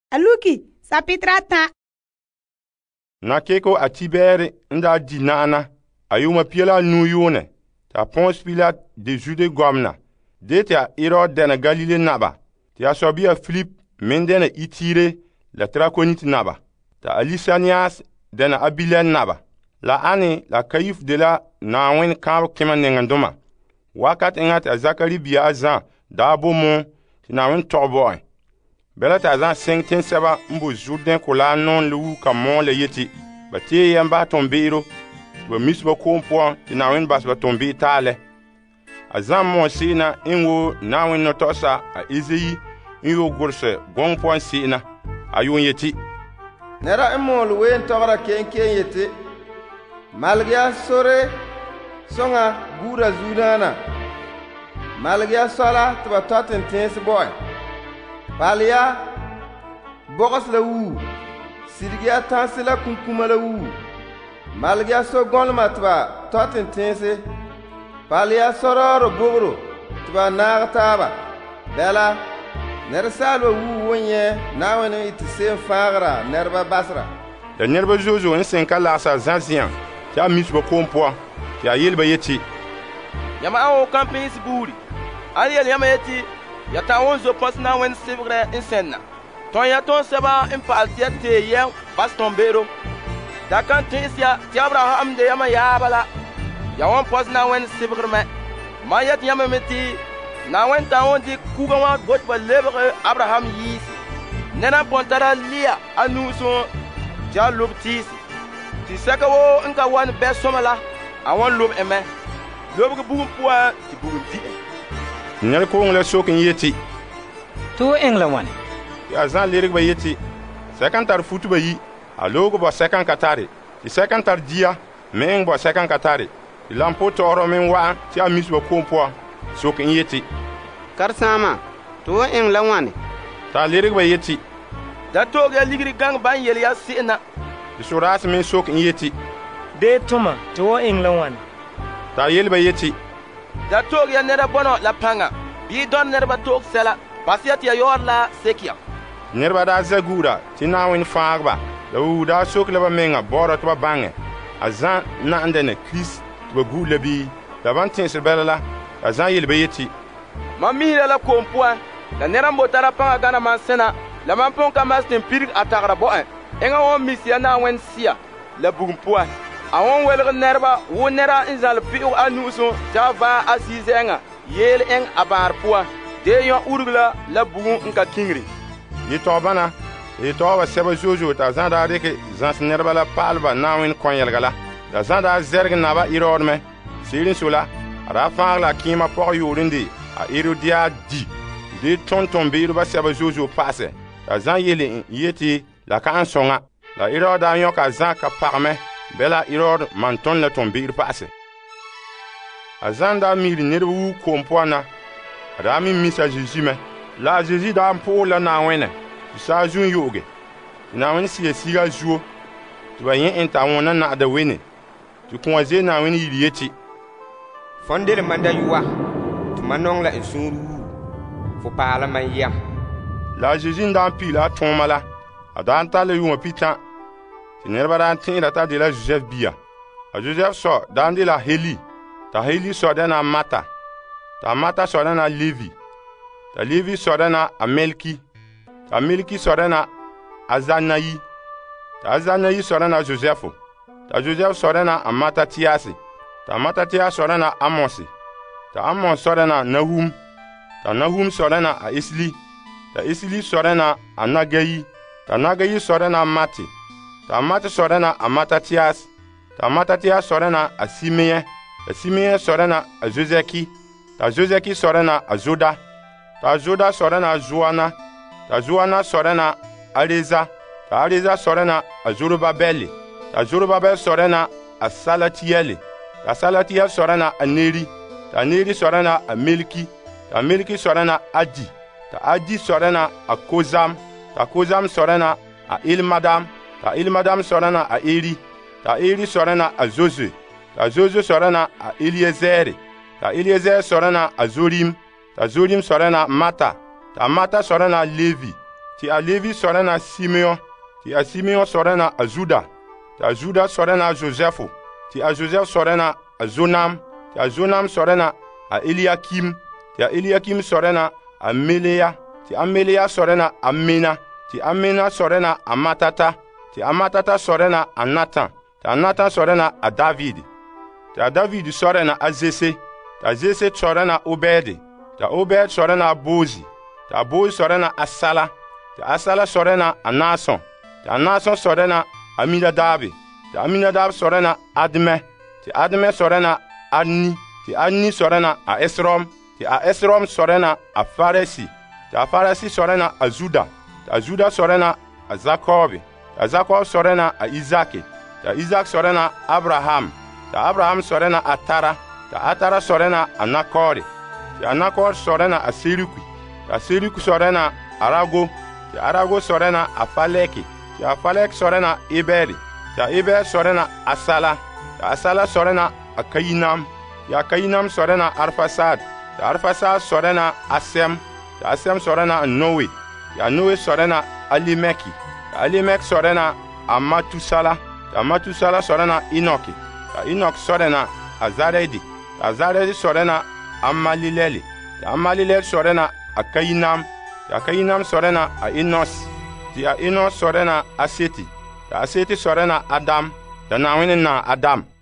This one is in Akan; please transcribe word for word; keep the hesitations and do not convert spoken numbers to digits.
Aluki, sapitra ta. Na keko a Tibere nda di nana, ayuma piela nu yone, ta Ponce Pilate de Jude gomna, de ta Herod dena Galile naba, ta sobia Philip mendena Itire la Traconite naba, ta Lysanias dena Abilene naba, la ane la Caïphe de la nawen kamp kema nengandoma, wakat engat a Zakari bia azan, da bomon, ti nawen torboy. Bela ta zan sengten seba mbo Jourdain kola non lu kamon le yeti. Ba te yamba tombero. Ba misba kompo ti nawen bas ba tombe tale. Azan mon sina inwo nawen no tosa a Izei inwo gorse gongpo sina ayun yeti. Nera imol wen togra kenken yeti. Malgia sore songa gura zudana. Malgia sola tba toten tense boy. Palia bogos la wu sirgia tansi la kunkuma la wu malgia so gonma tba totin tense palia sororo bogro tba naagtaba bela nersalo wu wonye nawene itse fagra nerba basra da nerba jojo en senka la sa zanzian ta misbo kompo ta yelba yeti yama awo camping siburi ali yama yeti ya ta won zo pas na wen sivre insenna ton ya ton seba in paltia te yen bas tombero da kan tinsia ti Abraham de yama ya bala ya won pas na wen sivre me ma yet yama meti na wen ta won di kuga wa got ba lebre Abraham yis nena pontara lia anu so ja lobtis ti saka wo in ka wan be somala a won lob eme lob bu puwa ti bu di Nel ko ngla sokin yeti. Tu engla wan. Ya zan lirik ba yeti. Sekan tar futu ba yi. Alogo ba sekan katare. Ti sekan tar dia, men ba sekan katare. Ti lampo toro men wa ti amis ba kompo sokin yeti. Karsama, tu engla wan. Ta lirik ba yeti. Da to ga ligri gang ban yel ya sina. Ti suras men sokin yeti. De tuma tu engla wan. Ta yel ba yeti. Da tog ya nera bono la panga bi don nerba tog sela pasiat ya yor la sekia nerba da zagura ti nawin faagba da wu da sok leba menga bora to bange azan na andene Chris to gu lebi da ban tin sebela azan yel bayeti mami la kompoa da nera mbotara panga gana man sena la man pon ka mastin pirik atagra bo en enga won misia na wen sia la bugumpoa awon welg nerba wo nera inzal pi'u anuso java asizenga yel en abar puwa de yon urgla la bugun nka kingri yi to bana yi to ba seba jojo ta zanda reke zans nerba la palba nawin konyelgala da zanda zerg naba irodme sirin sula rafa la kima por yurindi a irodia di de tonton biru ba seba jojo passe da zan yele yeti la kan songa la iroda yon ka zan ka parme bela irod manton la tombir passe azanda mir nerwu kompoana rami misa jijime la jiji da mpo la na wene sa jun yoge na wene si siga juo to bayen enta wona na da wene to ko ze na wene yirieti Fondere manda yuwa to manong la insuru fo pala mayam la jiji nda pila tomala adanta le yuma pitan nerba dan tin data de la Joseph bia a Joseph so dan de la Heli ta Heli so dana Mata ta Mata so dana Levi ta Levi so dana Amelki ta Melki so dana Azanayi ta Azanayi so dana Joseph ta Joseph so dana Matatiasi ta Matatiasi so dana Amosi ta Amos so dana Nahum ta Nahum so dana Isli ta Isli so dana Anagayi ta Nagayi so dana Mati ta Mati sorena a Matatias, ta Matatias sorena a Simeye, ta Simeye sorena a Joseki, ta Joseki sorena a Zoda, ta Zoda sorena a Joana, ta Joana sorena a Reza, ta Reza sorena a Zorobabeli, ta Zorobabel sorena a Salatieli, ta Salatiel sorena a Neri, ta Neri sorena a Melki, ta Melki sorena a Adi, ta Adi sorena a Kozam, ta Kozam sorena a Ilmadam, ta Ilmadam sorana a Eri, ta Eri sorana a Jose, ta Jose sorana a Eliezer, ta Eliezer sorana a Zorim, ta Zorim sorana Mata, ta Mata sorana a Levi, tɩ a Levi sɔrɛ na Simeon, tɩ a Simeon sɔrɛ na a Zuda, tɩ a Zuda sɔrɛ na a Josɛfo, tɩ a Josɛf sɔrɛ na a Zonam, tɩ a Zonam sɔrɛ na a Eliakim, tɩ a Eliakim sɔrɛ na a Meleya, tɩ a Meleya sɔrɛ na a Mena, tɩ a Mena sɔrɛ na a Matata, tɩ a Matata sɔrɛ na a Natan, tɩ a Natan sɔrɛ na a David, tɩ a David sɔrɛ na a Zese, tɩ a Zese sɔrɛ na Obed, tɩ a Obed sɔrɛ na a Bozi, tɩ a Bozi sɔrɛ na a Sala, tɩ a Sala sɔrɛ na a Nason, tɩ a Nason sɔrɛ na a Minadabe, tɩ a Minadab sɔrɛ na Admɛ, tɩ Admɛ sɔrɛ na Adni, tɩ Adni sɔrɛ na a Esrom, tɩ a Esrom sɔrɛ na a Faresi, tɩ a Faresi sɔrɛ na a Zuda, tɩ a Zuda sɔrɛ na a Zakobe, tɩ a Zakob sɔrɛ na a Izake, tɩ a Izak sɔrɛ na Abraham, tɩ a Abraham sɔrɛ na a Tara, tɩ a Tara sɔrɛ na a Nakore, tɩ a Nakore sɔrɛ na a Serukui, tɩ a Serukui sɔrɛ na a Arago, tɩ a Arago sɔrɛ na a Faleke, tɩ a Falek sɔrɛ na Eberi, tɩ a Eberi sɔrɛ na a Sala, tɩ a Sala sɔrɛ na a Kayinam, tɩ a Kayinam sɔrɛ na Arfasad, tɩ a Arfasad sɔrɛ na a Sem, tɩ a Sem sɔrɛ na a Noe, tɩ a Noe sɔrɛ na Alimeki, tɩ a Alimek sɔrɛ na a Matusala, tɩ a Matusala sɔrɛ na Inoki, tɩ a Inok sɔrɛ na a Zaredi, tɩ a Zaredi sɔrɛ na a Malileli, tɩ a Malileli sɔrɛ na a Kayinam, tɩ a Kayinam sɔrɛ na a Enos, tɩ a Enos sɔrɛ na a Seti, tɩ a Seti sɔrɛ na Adam, tɩ a Naawẽn n na Adam.